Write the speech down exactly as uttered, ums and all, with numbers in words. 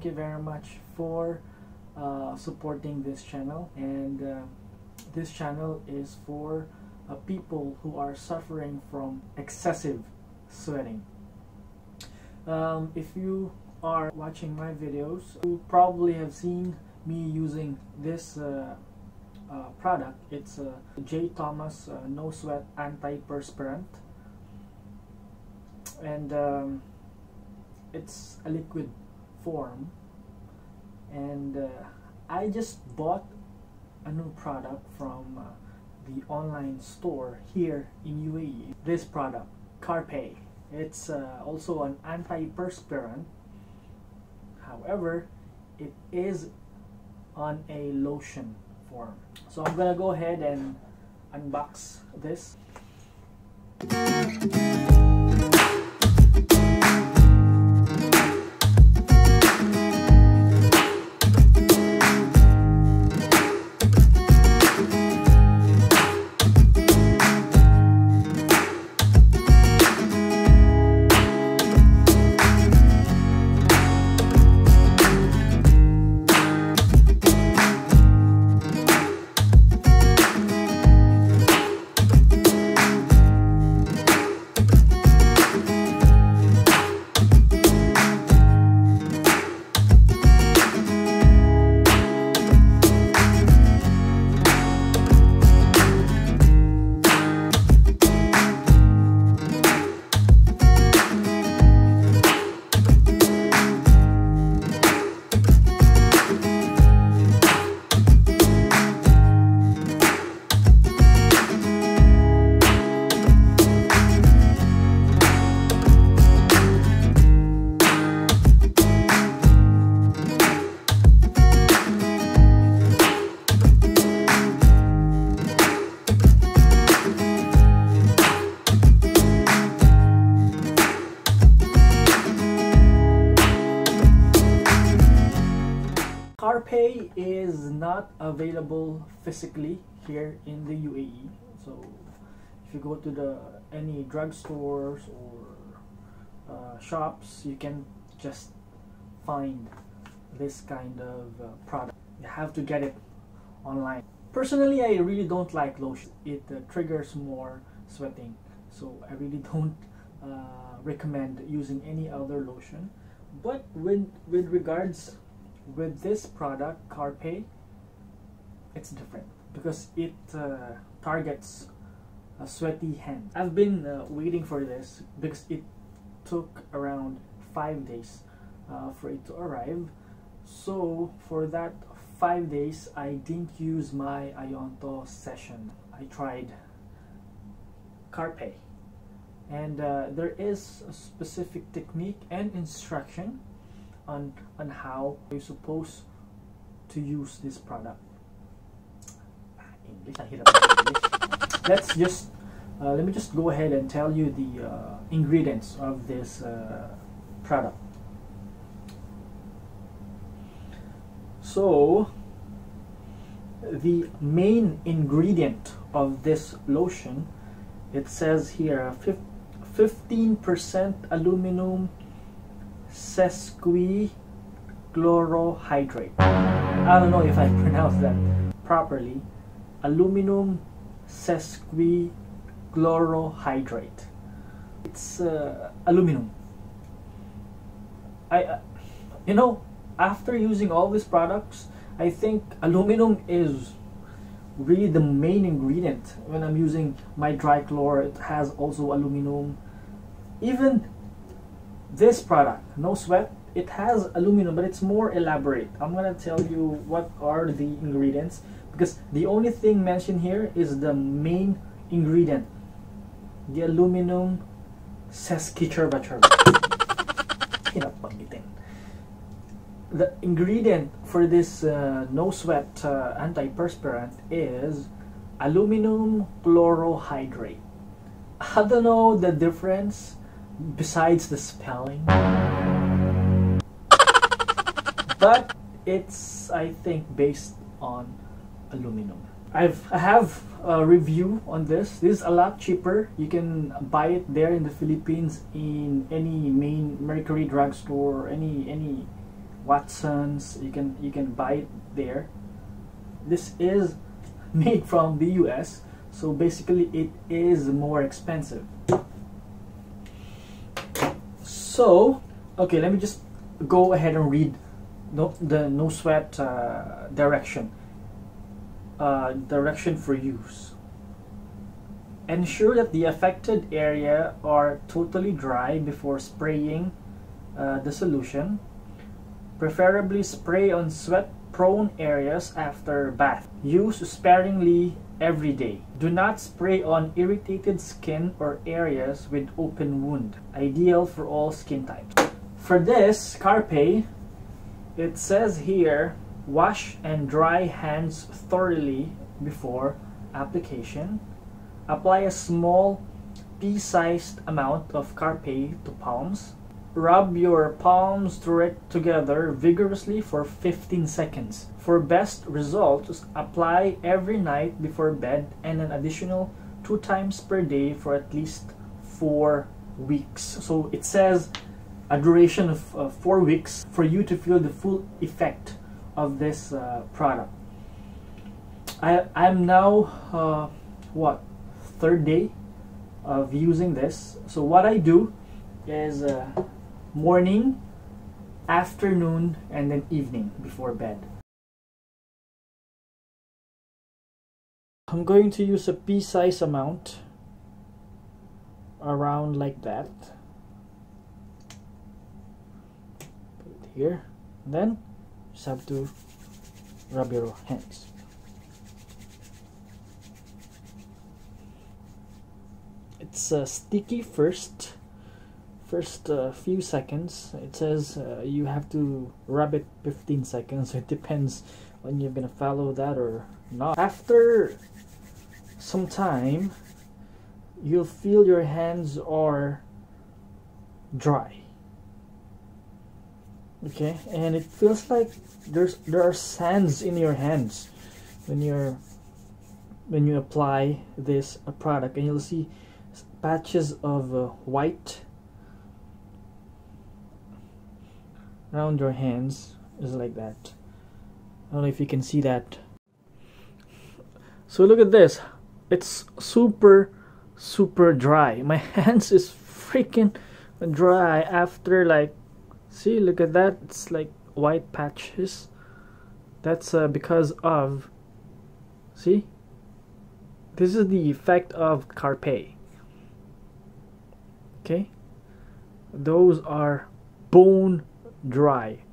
thank you very much for uh, supporting this channel. And uh, this channel is for uh, people who are suffering from excessive sweating. Um, if you are watching my videos, you probably have seen me using this uh, uh, product. It's a J. Thomas uh, No Sweat Antiperspirant, and um, it's a liquid form. And uh, I just bought a new product from uh, the online store here in U A E. This product, Carpe. It's uh, also an antiperspirant. However, it is on a lotion form. So I'm gonna go ahead and unbox this. Carpe is not available physically here in the U A E. So if you go to the any drugstores or uh, shops, you can just find this kind of uh, product. You have to get it online. Personally, I really don't like lotion. It uh, triggers more sweating, so I really don't uh, recommend using any other lotion. But with with regards with this product, Carpe, it's different because it uh, targets a sweaty hand. I've been uh, waiting for this because it took around five days uh, for it to arrive. So for that five days, I didn't use my Ionto session. I tried Carpe, and uh, there is a specific technique and instruction on on how you're supposed to use this product. English, English. Let's just uh, let me just go ahead and tell you the uh, ingredients of this uh, product. So the main ingredient of this lotion, it says here fifteen percent aluminum sesquichlorohydrate. I don't know if I pronounced that properly. Aluminum sesquichlorohydrate. It's uh, aluminum. I, uh, you know, after using all these products, I think aluminum is really the main ingredient. When I'm using my dry chlor, it has also aluminum. Even this product, No Sweat, it has aluminum, but it's more elaborate. I'm gonna tell you what are the ingredients, because the only thing mentioned here is the main ingredient, the aluminum sesquichlorohydrate. The ingredient for this uh, No Sweat uh, antiperspirant is aluminum chlorohydrate. I don't know the difference besides the spelling, but it's, I think, based on aluminum. I've, I have a review on this. This is a lot cheaper. You can buy it there in the Philippines in any main Mercury drugstore, any any Watson's. You can you can buy it there. This is made from the U S, so basically it is more expensive. So okay, let me just go ahead and read no, the no sweat uh, direction uh, direction for use. Ensure that the affected area are totally dry before spraying uh, the solution. Preferably spray on sweat-prone areas after bath. Use sparingly every day. Do not spray on irritated skin or areas with open wound. Ideal for all skin types. For this Carpe, it says here, wash and dry hands thoroughly before application. Apply a small pea-sized amount of Carpe to palms. Rub your palms together vigorously for fifteen seconds. For best results, apply every night before bed and an additional two times per day for at least four weeks. So it says a duration of uh, four weeks for you to feel the full effect of this uh, product. I, I'm now, uh, what, third day of using this. So what I do is uh, morning, afternoon, and then evening before bed. I'm going to use a pea-size amount around like that. Put it here, and then just have to rub your hands. It's uh, sticky first. First uh, few seconds. It says uh, you have to rub it fifteen seconds, so it depends when you're gonna follow that or not. After some time, you'll feel your hands are dry. Okay, and it feels like there's there are sands in your hands when you're when you apply this uh, product, and you'll see patches of uh, white around your hands, is like that. I don't know if you can see that. So look at this, it's super super dry. My hands is freaking dry after, like, see, look at that, it's like white patches. That's uh, because of, see, this is the effect of Carpe. Okay, those are bone dry.